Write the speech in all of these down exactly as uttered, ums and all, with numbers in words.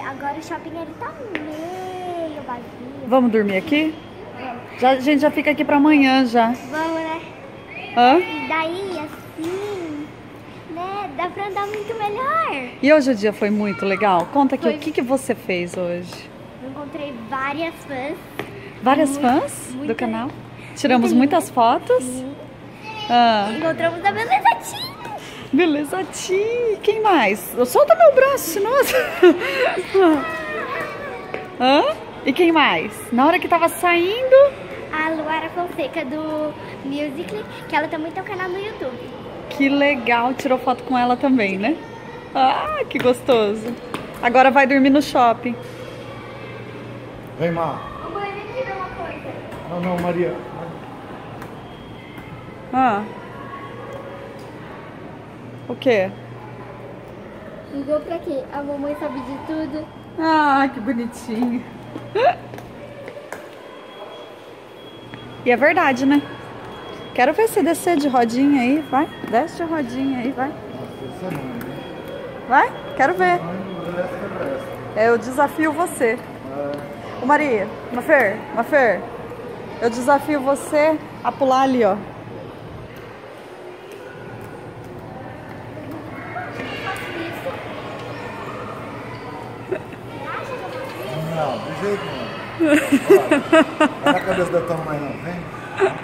agora o shopping ele tá meio vazio. Vamos dormir aqui? Vamos. Já, a gente já fica aqui pra amanhã já. Vamos, né? Hã? Daí, assim, né? Dá pra andar muito melhor. E hoje o dia foi muito legal. Conta aqui, Foi. o que, que você fez hoje? Eu encontrei várias fãs. Várias Muito, fãs muita- do canal? Tiramos muita muitas fotos? Sim. Ah, Encontramos a Beleza Tia. beleza, Ti. Quem mais? Solta meu braço, nossa. Hã? E quem mais? Na hora que tava saindo... A Luara Fonseca do Musical.ly, que ela também tem um canal no YouTube. Que legal, tirou foto com ela também, né? Ah, que gostoso. Agora vai dormir no shopping. Vem, Má. O mãe me tirou uma coisa. Não, não, Maria. Ah. O quê? Ligou pra quê? A mamãe sabe de tudo. Ah, que bonitinho. E é verdade, né? Quero ver você descer de rodinha aí, vai. Desce de rodinha aí, vai. Você não, né? Vai, quero ver. Eu desafio você. Ô Maria, Mafer, Mafer, eu desafio você a pular ali, ó. Não, de jeito não. Vai na cabeça da tua mãe, não. Vem.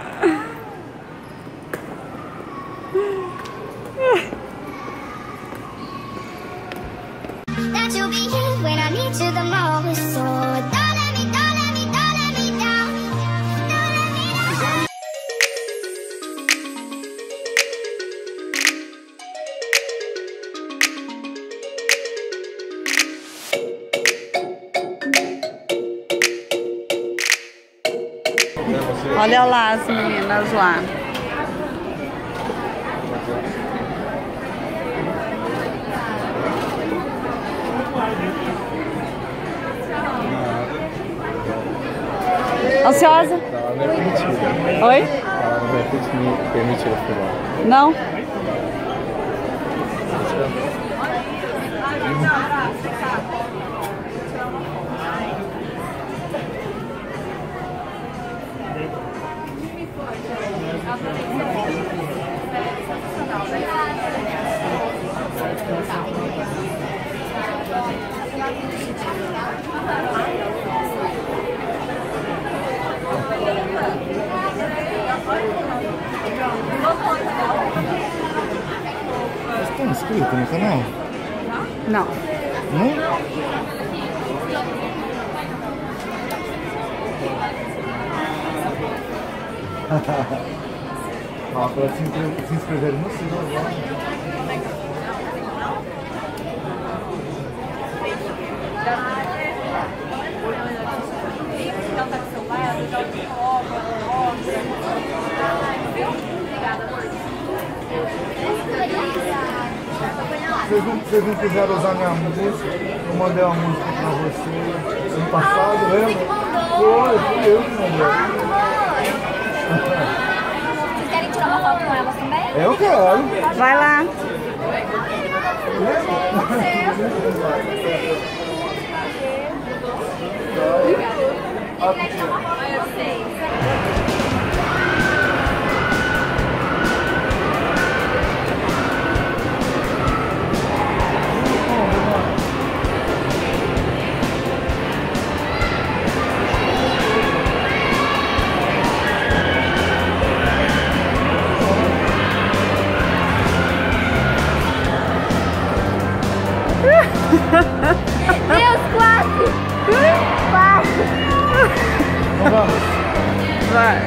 That you'll be here when I need you the most. So don't let me, don't let me, don't let me down. Don't let me down. Olha lá as meninas lá. Ansiosa? Ela não é permitida. Oi? Ela não é permitida filmar. Não? Vocês estão inscritos no canal? Não. Não? Ó, pra se inscrever, se inscrever no siga agora. Vocês não, vocês não quiseram usar minha música, eu mandei uma música pra você ano passado, lembra? Foi, fui eu que mandei. Vocês querem tirar uma foto com elas também? Eu quero. Vai lá. Deus, quase! Quase! Então vamos. Vai.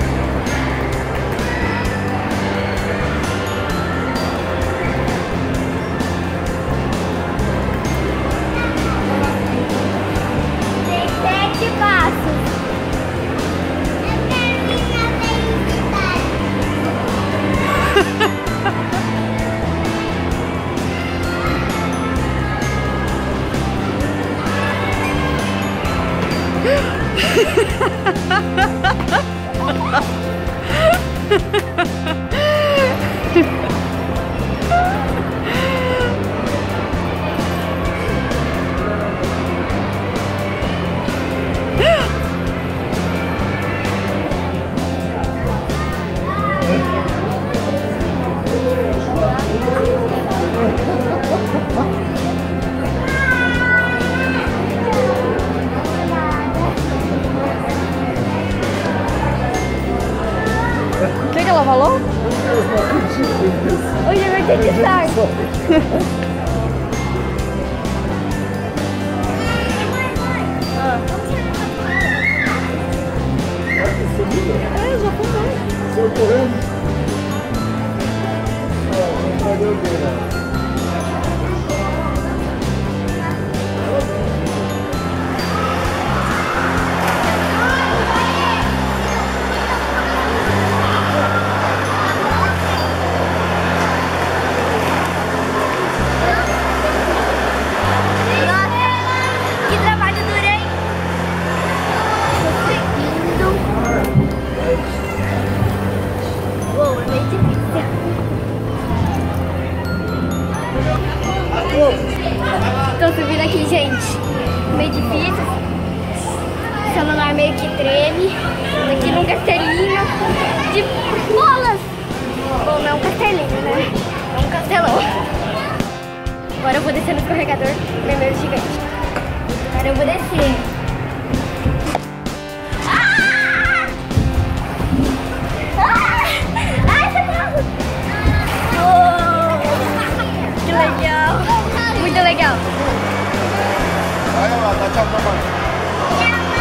Tem sete passos. Eu quero minha felicidade. ter que sorte. É, já foi mais. Saiu correndo. Ó, não perdeu bem, né? Que trabalho duro, hein? Tô seguindo. Uou, é meio difícil. Tô subindo aqui, gente. Meio difícil. O celular meio que treme. Aqui num castelinho de bolas. Bom, não é um castelinho, né? É um castelão. Agora eu vou descer no escorregador vermelho gigante. Agora eu vou descer. Ah! Ah! Ai, socorro! Oh! Que legal! Muito legal! Vai lá, dá tchau pra mãe.